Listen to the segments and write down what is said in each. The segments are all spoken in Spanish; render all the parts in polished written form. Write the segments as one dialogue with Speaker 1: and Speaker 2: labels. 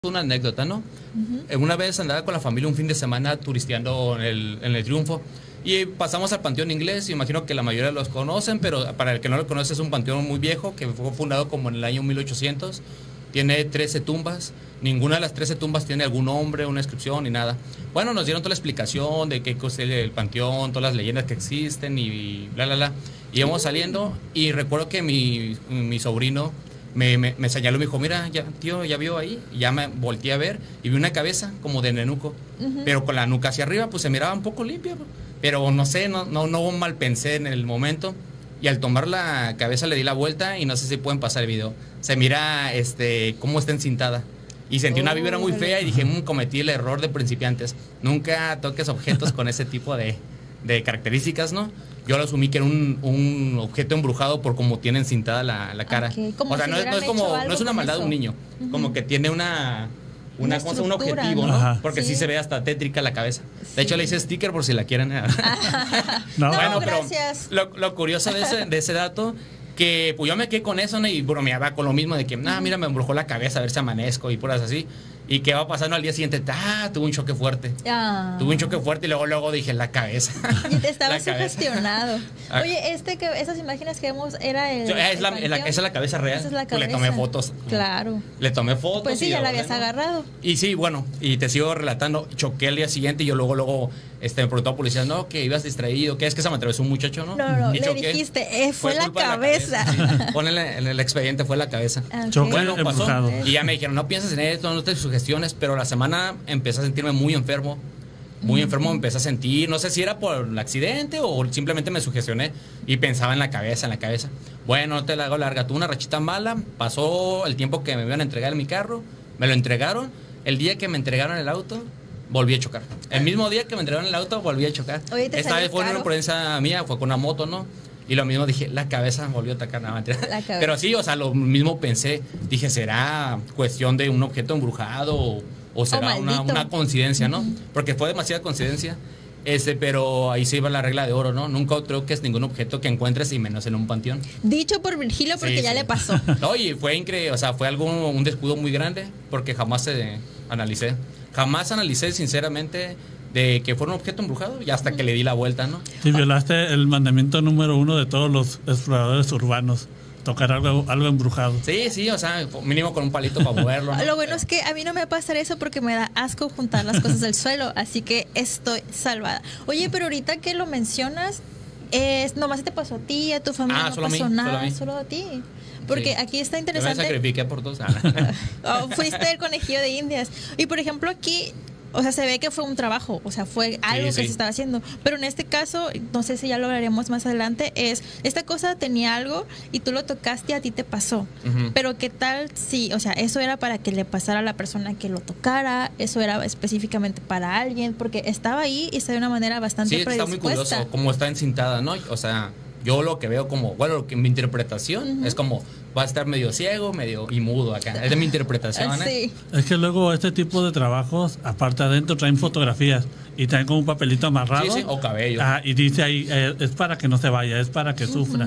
Speaker 1: una anécdota, ¿no? Una vez andaba con la familia un fin de semana turisteando en el Triunfo y pasamos al Panteón Inglés. Imagino que la mayoría los conocen, pero para el que no lo conoce es un panteón muy viejo que fue fundado como en el año 1800. Tiene 13 tumbas. Ninguna de las 13 tumbas tiene algún nombre, una inscripción ni nada. Bueno, nos dieron toda la explicación de qué es el panteón, todas las leyendas que existen y bla, bla, bla. Íbamos saliendo y recuerdo que mi sobrino me señaló y me dijo, mira, ya, tío, ¿ya vio ahí? Y ya me volteé a ver y vi una cabeza como de nenuco, pero con la nuca hacia arriba, pues se miraba un poco limpia, pero no sé, no mal pensé en el momento. Y al tomar la cabeza le di la vuelta y no sé si pueden pasar el video. Se mira cómo está encintada. Y sentí una vibra muy fea y dije, cometí el error de principiantes. Nunca toques objetos con ese tipo de características, ¿no? Yo lo asumí que era un objeto embrujado por cómo tiene encintada la cara.
Speaker 2: Okay,
Speaker 1: o sea, no es una maldad de un niño. Como que tiene un objetivo, ¿no?
Speaker 2: Ajá.
Speaker 1: Porque sí se ve hasta tétrica la cabeza.
Speaker 2: Sí.
Speaker 1: De hecho, le hice sticker por si la quieren.
Speaker 2: No,
Speaker 1: bueno,
Speaker 2: gracias.
Speaker 1: Pero lo curioso de ese dato, que pues yo me quedé con eso, ¿no? Y bromeaba con lo mismo de que, mira, me embrujó la cabeza, a ver si amanezco y puras así. Y que va pasando al día siguiente, tuve un choque fuerte. Tuve un choque fuerte y luego dije, la cabeza.
Speaker 2: Y te estabas sugestionado. Oye, esas imágenes que vemos era
Speaker 1: esa es la cabeza real.
Speaker 2: Esa es la cabeza.
Speaker 1: Le tomé fotos.
Speaker 2: Claro.
Speaker 1: Le tomé fotos.
Speaker 2: Pues sí, ya la habías agarrado.
Speaker 1: Y sí, bueno, y te sigo relatando, choqué el día siguiente y yo luego me preguntó a policía, no, que ibas distraído, que es que se me atravesó un muchacho, ¿no?
Speaker 2: No,
Speaker 1: y
Speaker 2: le dijiste, fue la cabeza.
Speaker 1: Sí. Ponle en el expediente, fue la cabeza.
Speaker 2: Okay.
Speaker 1: Bueno, pasó. Y ya me dijeron, no pienses en esto, no te sugestiones, pero la semana empecé a sentirme muy enfermo. Muy enfermo me empecé a sentir, no sé si era por el accidente o simplemente me sugestioné y pensaba en la cabeza. Bueno, no te la hago larga, tuve una rachita mala, pasó el tiempo que me iban a entregar en mi carro, me lo entregaron, el día que me entregaron el auto, volví a chocar. El mismo día que me entregaron el auto, volví a chocar.
Speaker 2: Oye,
Speaker 1: esta vez fue una imprudencia mía, fue con una moto, ¿no? Y lo mismo dije, la cabeza volvió a atacar nada más. Pero sí, o sea, lo mismo pensé, dije, ¿será cuestión de un objeto embrujado o será una coincidencia, ¿no? Porque fue demasiada coincidencia. Pero ahí se iba la regla de oro, ¿no? Nunca troques ningún objeto que encuentres y menos en un panteón.
Speaker 2: Dicho por Virgilio porque ya le pasó.
Speaker 1: Oye, fue increíble, o sea, fue un descuido muy grande porque jamás analicé. Jamás analicé sinceramente de que fuera un objeto embrujado y hasta que le di la vuelta, ¿no?
Speaker 3: Sí, violaste el mandamiento número 1 de todos los exploradores urbanos. Tocar algo embrujado.
Speaker 1: Sí, o sea, mínimo con un palito para moverlo, ¿no?
Speaker 2: Lo bueno es que a mí no me va a pasar eso porque me da asco juntar las cosas del suelo, así que estoy salvada. Oye, pero ahorita que lo mencionas, nomás te pasó a ti, a tu familia, no pasó nada, solo a ti. Porque aquí está interesante.
Speaker 1: Yo me sacrifiqué por todos.
Speaker 2: Fuiste el conejillo de Indias. Y por ejemplo aquí, o sea, se ve que fue un trabajo, o sea, fue algo que se estaba haciendo. Pero en este caso, no sé si ya lo hablaremos más adelante, esta cosa tenía algo y tú lo tocaste y a ti te pasó. Pero ¿qué tal si, o sea, eso era para que le pasara a la persona que lo tocara, eso era específicamente para alguien, porque estaba ahí y está de una manera bastante predispuesta.
Speaker 1: Sí, está muy curioso, como está encintada, ¿no? O sea, yo lo que veo como, bueno, mi interpretación es como, va a estar medio ciego, medio y mudo acá. Es de mi interpretación,
Speaker 2: Sí.
Speaker 3: Es que luego este tipo de trabajos, aparte adentro, traen fotografías y traen como un papelito amarrado.
Speaker 1: Sí, o cabello.
Speaker 3: Y dice ahí, es para que no se vaya, es para que sufra.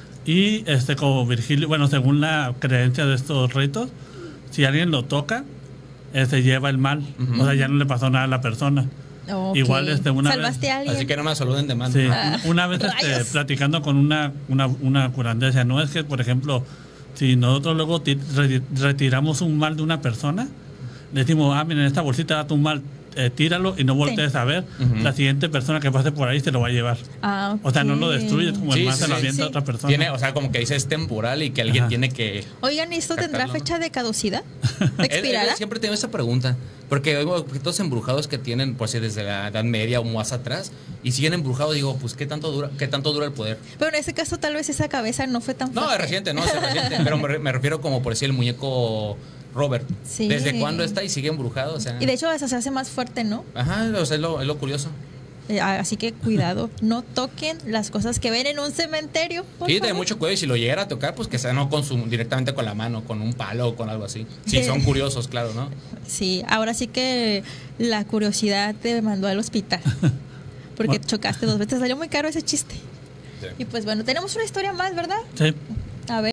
Speaker 3: Y como Virgilio, bueno, según la creencia de estos ritos, si alguien lo toca, se lleva el mal. O sea, ya no le pasó nada a la persona.
Speaker 2: Okay.
Speaker 3: Igual una
Speaker 2: ¿Salvaste
Speaker 3: vez,
Speaker 2: a alguien?
Speaker 1: Así que no me saluden de mano.
Speaker 3: Sí, una vez platicando con una curandera, decía, no es que, por ejemplo, si nosotros luego retiramos un mal de una persona, le decimos, miren, esta bolsita da tu mal, tíralo y no voltees a ver, la siguiente persona que pase por ahí se lo va a llevar.
Speaker 2: Okay.
Speaker 3: O sea, no lo destruyes, como el mal se lo avienta a otra persona.
Speaker 1: Tiene, o sea, como que dice es temporal y que alguien tiene que...
Speaker 2: Oigan, ¿esto tendrá fecha de caducidad? ¿Expirará?
Speaker 1: Siempre tengo esa pregunta, porque hay objetos embrujados que tienen, pues, desde la Edad Media o más atrás, y siguen embrujados. Digo, pues, ¿qué tanto dura el poder?
Speaker 2: Pero en ese caso tal vez esa cabeza no fue tan fuerte.
Speaker 1: No, es reciente, pero me refiero como por decir el muñeco Robert.
Speaker 2: Sí.
Speaker 1: ¿Desde cuándo está y sigue embrujado? O sea,
Speaker 2: y de hecho se hace más fuerte, ¿no?
Speaker 1: Ajá, o sea, es lo curioso.
Speaker 2: Así que cuidado, no toquen las cosas que ven en un cementerio.
Speaker 1: Sí, de mucho cuidado, y si lo llegara a tocar, pues que sea no directamente con la mano, con un palo o con algo así. Sí, son curiosos, claro, ¿no?
Speaker 2: Sí, ahora sí que la curiosidad te mandó al hospital. Porque chocaste 2 veces, salió muy caro ese chiste. Sí. Y pues bueno, tenemos una historia más, ¿verdad?
Speaker 3: Sí.
Speaker 2: A ver.